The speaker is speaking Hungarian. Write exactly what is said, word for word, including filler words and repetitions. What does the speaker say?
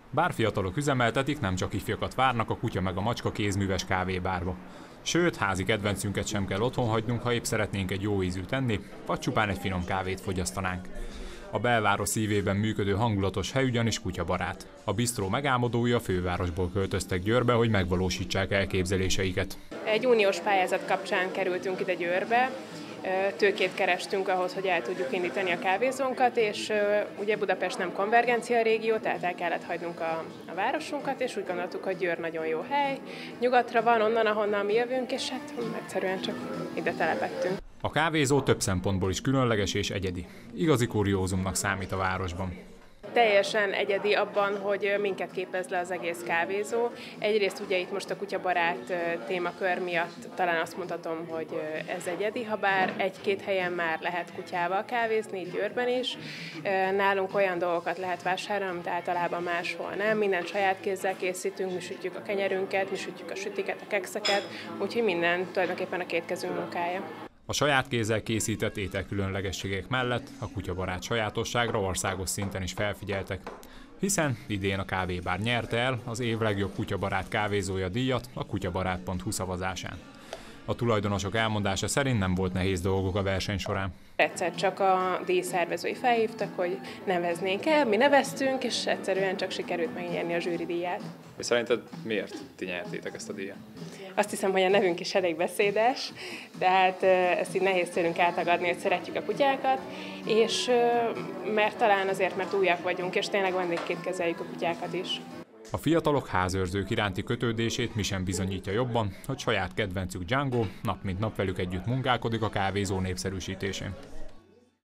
Bár fiatalok üzemeltetik, nem csak ifjakat várnak a Kutya meg a Macska kézműves kávébárba. Sőt, házi kedvencünket sem kell otthon hagynunk, ha épp szeretnénk egy jó ízűt enni, vagy csupán egy finom kávét fogyasztanánk. A belváros szívében működő hangulatos hely ugyanis kutyabarát. A bisztró megálmodói a fővárosból költöztek Győrbe, hogy megvalósítsák elképzeléseiket. Egy uniós pályázat kapcsán kerültünk ide Győrbe, tőkét kerestünk ahhoz, hogy el tudjuk indítani a kávézónkat, és ugye Budapest nem konvergencia régió, tehát el kellett hagynunk a, a városunkat, és úgy gondoltuk, hogy Győr nagyon jó hely. Nyugatra van, onnan, ahonnan mi jövünk, és hát egyszerűen csak ide telepettünk. A kávézó több szempontból is különleges és egyedi. Igazi kuriózumnak számít a városban. Teljesen egyedi abban, hogy minket képez le az egész kávézó. Egyrészt ugye itt most a kutyabarát témakör miatt talán azt mondhatom, hogy ez egyedi, ha bár egy-két helyen már lehet kutyával kávézni, így Győrben is. Nálunk olyan dolgokat lehet vásárolni, amit általában máshol nem. Mindent saját kézzel készítünk, mi sütjük a kenyerünket, mi sütjük a sütiket, a kekszeket, úgyhogy minden tulajdonképpen a két kezünk munkája. A saját kézzel készített ételkülönlegességek mellett a kutyabarát sajátosságra országos szinten is felfigyeltek. Hiszen idén a kávébár nyerte el az év legjobb kutyabarát kávézója díjat a kutyabarát pont hu szavazásán. A tulajdonosok elmondása szerint nem volt nehéz dolgok a verseny során. Egyszer csak a díjszervezői felhívtak, hogy neveznénk el, mi neveztünk, és egyszerűen csak sikerült megnyerni a zsűri díját. És szerinted miért ti nyertétek ezt a díjat? Azt hiszem, hogy a nevünk is elég beszédes, tehát ezt így nehéz tőlünk eltagadni, hogy szeretjük a kutyákat, és mert talán azért, mert újak vagyunk, és tényleg vendégként kezeljük a kutyákat is. A fiatalok házőrzők iránti kötődését mi sem bizonyítja jobban, hogy saját kedvencük Django nap mint nap velük együtt munkálkodik a kávézó népszerűsítésén.